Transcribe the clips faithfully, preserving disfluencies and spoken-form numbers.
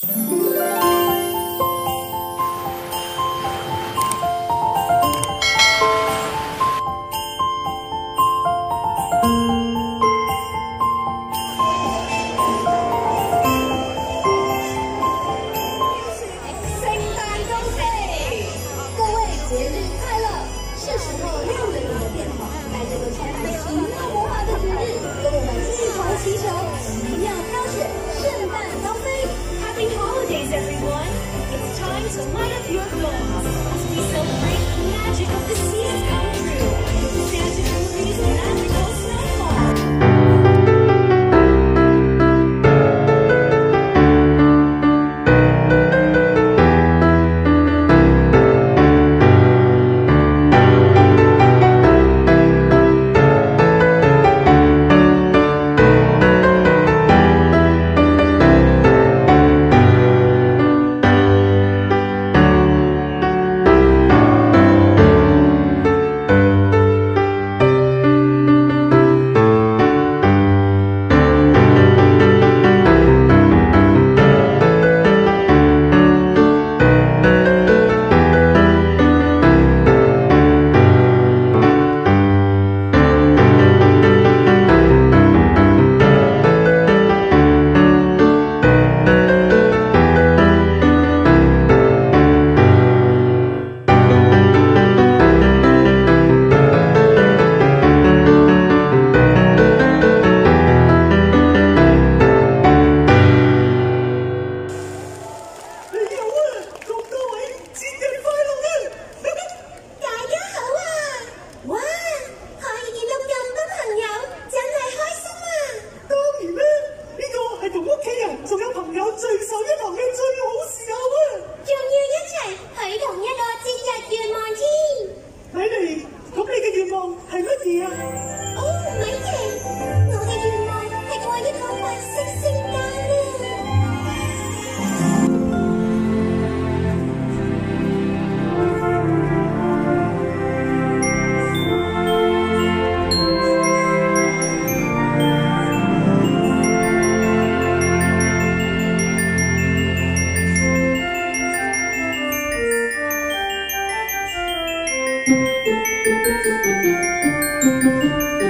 Thank you.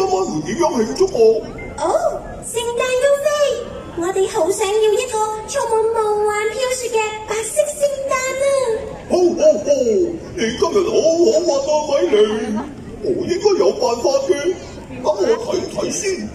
晚會點樣慶祝啊？ 哦，聖誕高飛，我哋好想要一個充滿夢幻飄雪嘅白色聖誕啊！ 好好好，你今日好好運啊，米妮，我應該有辦法嘅，等我睇睇先。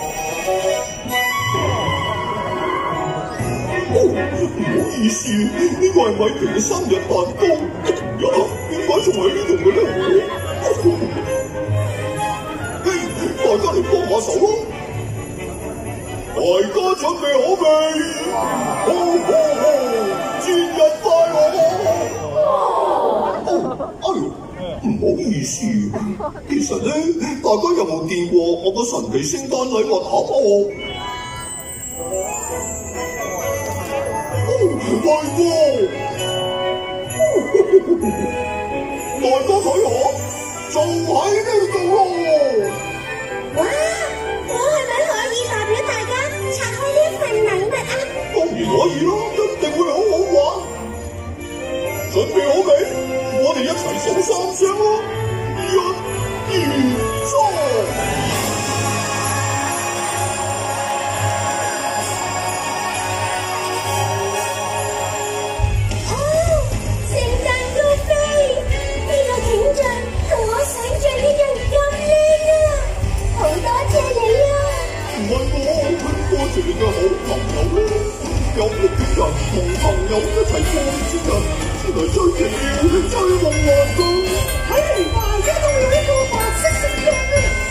哦，唔好意思，呢個係米妮嘅生日蛋糕，呀，點解仲喺呢度嘅咧？嘿，大家嚟幫下手啦！大家準備好未？好好好，節日快樂！哦，哎呦，唔好意思，其實咧，大家有冇見過我個神奇聖誕禮物盒啊？係喎，大家睇下，就喺呢度咯！ 哇，我係咪可以代表大家拆開呢一份禮物啊？ 當然可以啦，一定會好好玩。準備好未？我哋一齊數三聲啦！一、二、三。多謝你嘅好朋友啦，有屋企人同朋友一齊過節日，先係最奇妙、最夢幻㗎。睇嚟大家都有一個白色聖誕啊！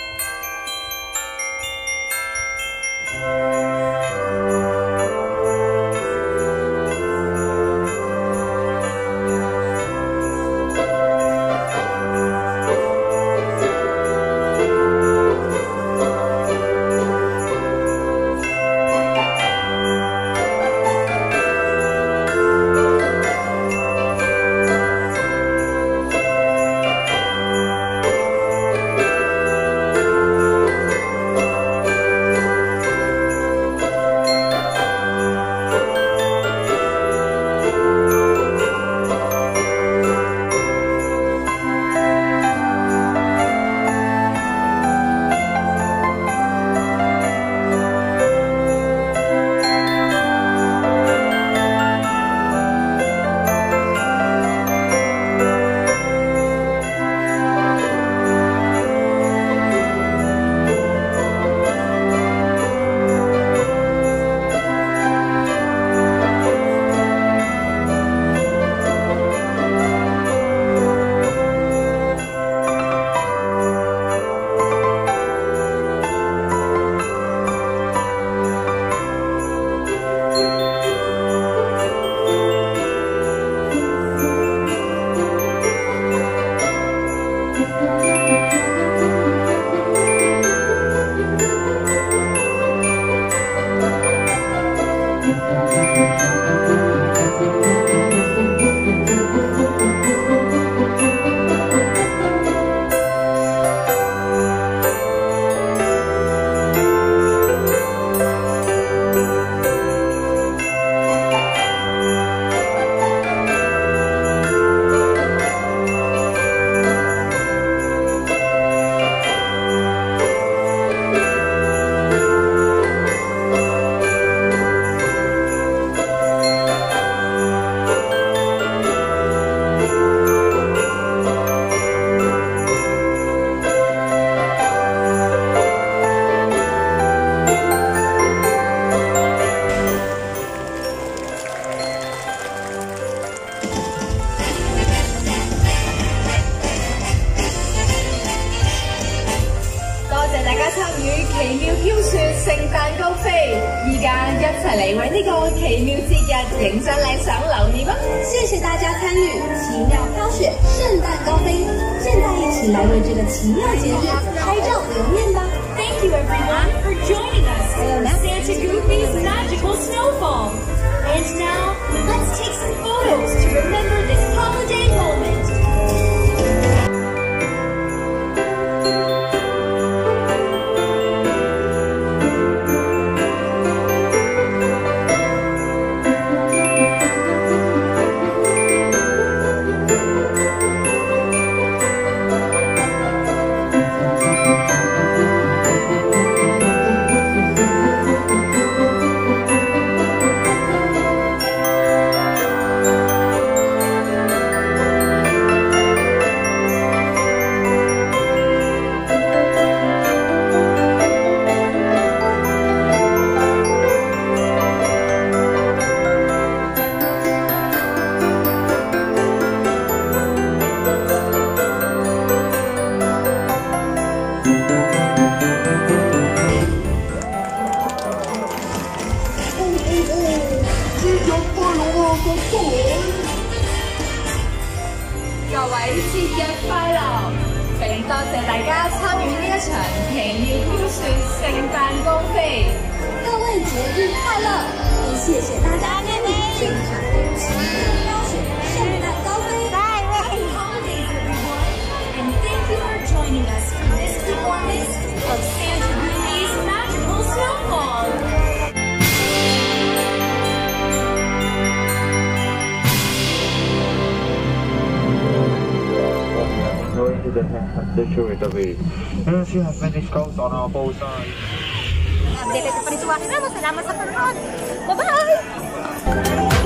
奇妙飄雪，聖誕高飛，依家一齊嚟為呢個奇妙節日影張靚相留念吧！ 謝謝大家參與奇妙飄雪，聖誕高飛。現在一起來為這個奇妙節日拍照留念吧 ！Thank you everyone for joining us for Santa Goofy's magical snowfall. And now, let's take some photos to remember this holiday moment. Thank you. 各位節日快樂，並多謝大家參與呢一場奇妙挑選聖誕高飛。 各位節日快樂，也謝謝大家參與這場奇妙挑選聖誕高飛。 Happy holidays, everyone, and thank you for joining us for this performance of Santa Goofy's Magical Snowfall. Going to the the way. And she has many scouts on our both sides. Update ito pa rin sa akin. Salamat sa panonood. Bye-bye!